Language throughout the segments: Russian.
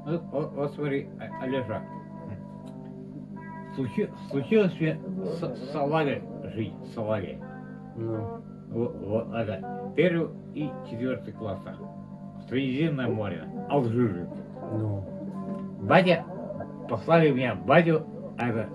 Вот смотри, Алеша, случилось мне с Салагой жить, с Салагой. Ну, Вот это, 1 и 4 класса. Средиземное море, Алжир. ну. Батя, послали меня, батю, это,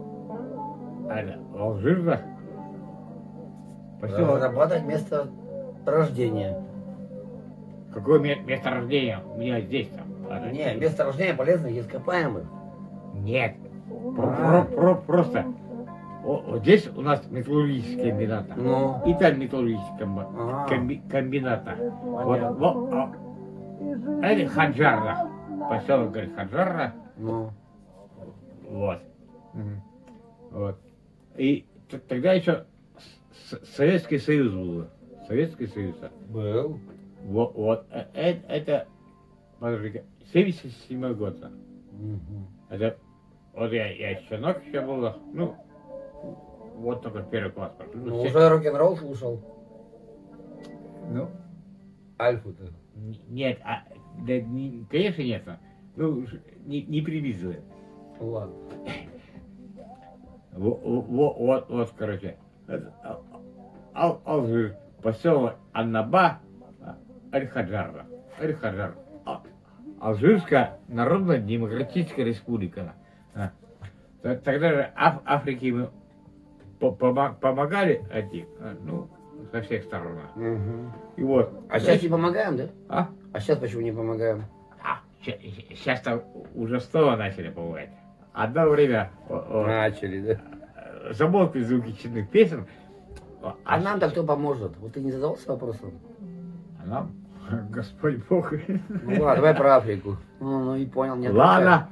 в Алжир, поселок. Разрабатывать место рождения. Какое место рождения у меня здесь там? Не, место рождения полезных ископаемых. Нет, просто вот здесь у нас металлургический комбинат, Ну. и там металлургический Ага. комбинат. Понятно. Вот, это Хаджарра, поселок, говорит, Хаджарра, Ну. вот. Вот. И тогда еще Советский Союз был. Советский Союз. Был. Вот. Это, подожди, 77 год. Мгм. Это, вот я щенок еще был, ну, вот только 1 класс пошел. Ну, уже рок-н-ролл слушал. Ну, Альфу-то. нет, да, конечно нет. Ну, не приписывай. Ладно. Вот, короче. Алжир, поселок Аннаба, Аль-Хаджар. Алжирская Народно-Демократическая Республика. Тогда же Африке мы помогали этим, ну, со всех сторон. Мгм. И вот. А сейчас не помогаем, да? А? А сейчас почему не помогаем? Сейчас-то уже снова начали помогать. Одно время Начали, да? замолкли звуки чудных песен. А нам-то кто поможет? Вот ты не задался вопросом? А нам Господь Бог. Ну ладно, давай про Африку. Ну и понял, нет. Ладно.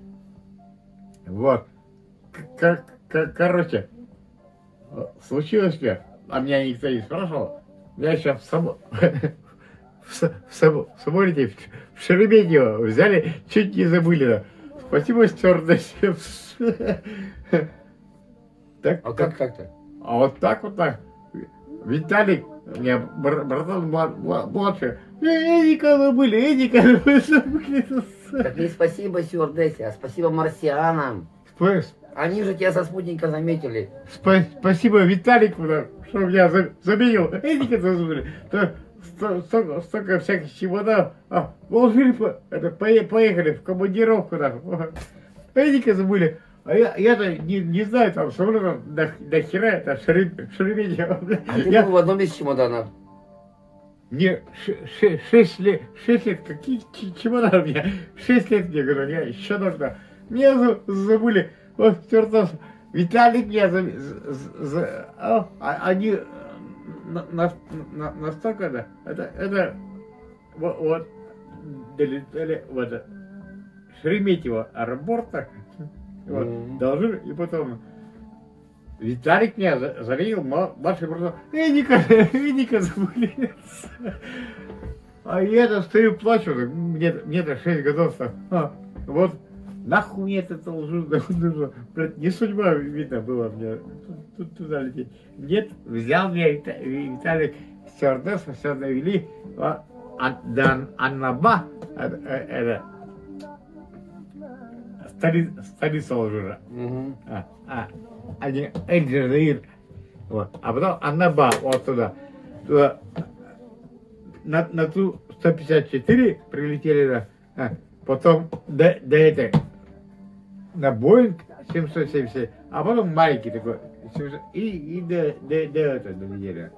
Вот. Короче, случилось что, а меня никто не спрашивал. Я сейчас в самолете в Шереметьево взяли, чуть не забыли. Спасибо, стюардессе. А как так-то? А вот так. Виталик, у меня братан младший. Эдика забыли. Так не спасибо стюардессе, а спасибо марсианам. Они же тебя со спутника заметили. Спасибо Виталику, что меня заметил. Эдика забыли. Столько всяких чемоданов. В Алжир поехали в командировку. Эдика забыли. А я-то не знаю, там, что до хера это Шереметьево. А ты был в одном из чемоданов? Мне 6 лет, какие чемоданы у меня? 6 лет, мне говорю, я еще нужно. Меня забыли, вот, стюардесса. Виталик меня они настолько, да, это, вот, долетели, вот, Шереметьево аэропорта, вот, должны, и потом Виталик меня заметил, младший брат, Эдика забыли. А я-то стою, плачу, мне-то 6 годов, вот, нахуй мне это нужно, блядь, не судьба, видно, была мне туда лететь. Нет, взял меня Виталик, стюардесса, все довели, до Аннаба, это, столица Алжира. Эль-Джазаир. Вот. А потом Аннаба, вот туда. На ту 154 прилетели, потом до этой, на Боинг 777, а потом маленький такой, и до этого долетели.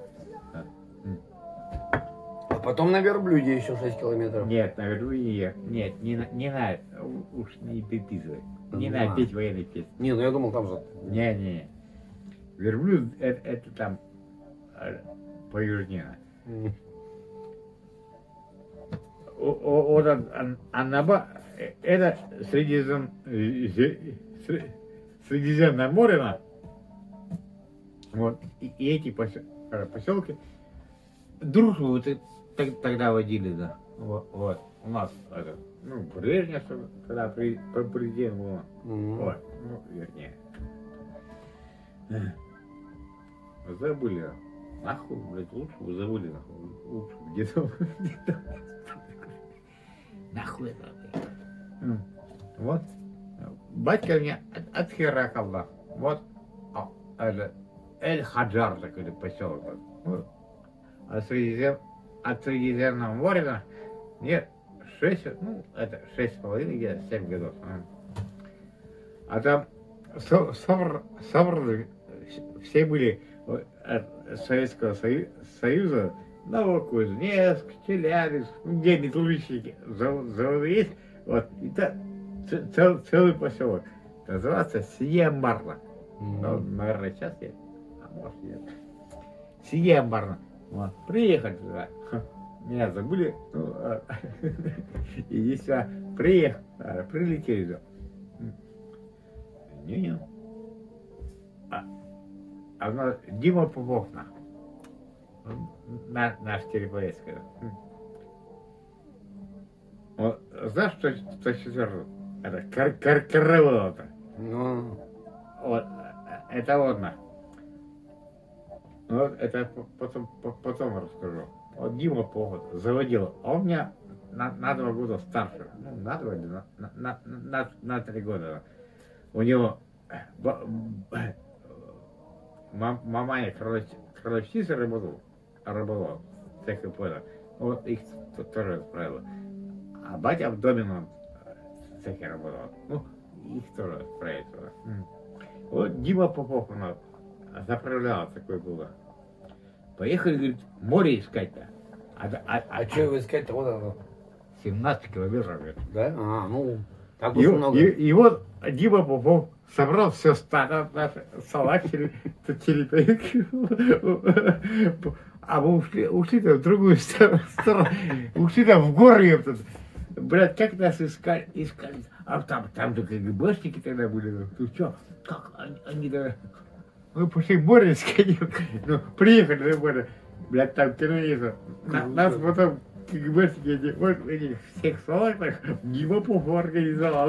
А потом на верблюде еще 6 километров. Нет, на верблюде нет, не надо, уж не приписывай. Не надо петь военные песни. Не, ну я думал там же. Не. Верблюд это там по-южнее. Вот Аннаба, это Средиземное море, вот, и эти поселки дружбу тогда водили, да, вот, у нас, это, ну, Брежнев, когда президент был, вот, ну, вернее, забыли, нахуй, блядь, лучше бы забыли, нахуй, лучше где-то, нахуй это, Вот. Батька меня отхеракал. Вот. Эль-Хаджар такой поселок. Вот. От Средиземного моря мне 6,5, где 7 годов. А там собраны все были от Советского Союза, Новокузнецк, Челябинск, где металлургические заводы есть, вот, и целый поселок. Называется Сиембарна. Ну, наверное, сейчас есть, а может нет. Сиембарна. Вот. Приехали туда. Меня забыли. И сюда прилетели туда. Не-не. А у нас Дима Попов, наш Теребовецкий. Вот, знаешь, что четвертый? Это Каравелла-то. Ну. Вот, это вот вот, это потом расскажу. Вот Дима Попов заводил, а он меня на 2 года старше. Ну, на 2 или на 3 года. У него маманя кровопийца работала, всякое понял. Вот их тоже отправила. А батя в доме нам всякие работал. Ну, их тоже отправили туда. Вот Дима Попов у нас заправлял, такой было. Поехали, говорит, море искать-то. А что его искать-то? Вот оно. 17 километров, говорит. Да? А, ну, так уж много. И вот Дима Попов собрал все стадо, наше, салат, черепахи. А мы ушли там в другую сторону. Ушли там в горы. Блядь, как нас искали. А там только КГБшники тогда были. Ну что, как они тогда... Мы пошли море искать. Ну, приехали на море. Блядь, там телевизор. Нас потом КГБшники, вот этих всех салатах Дима Попов организовал.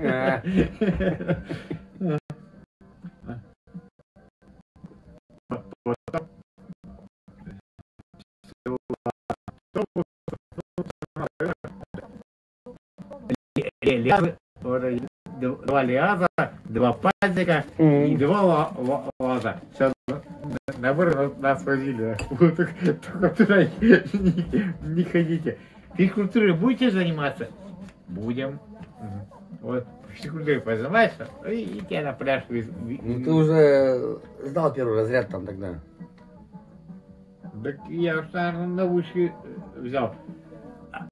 Два лиаза, 2 пазика и 2 лаза. Все, набор нас возили. Только туда не ходите. Физкультурой будете заниматься? Будем. Вот, физкультурой позанимаешься, и тебя на пляж. Ну ты уже сдал 1-й разряд там тогда. Так я, наверное, на вышке взял.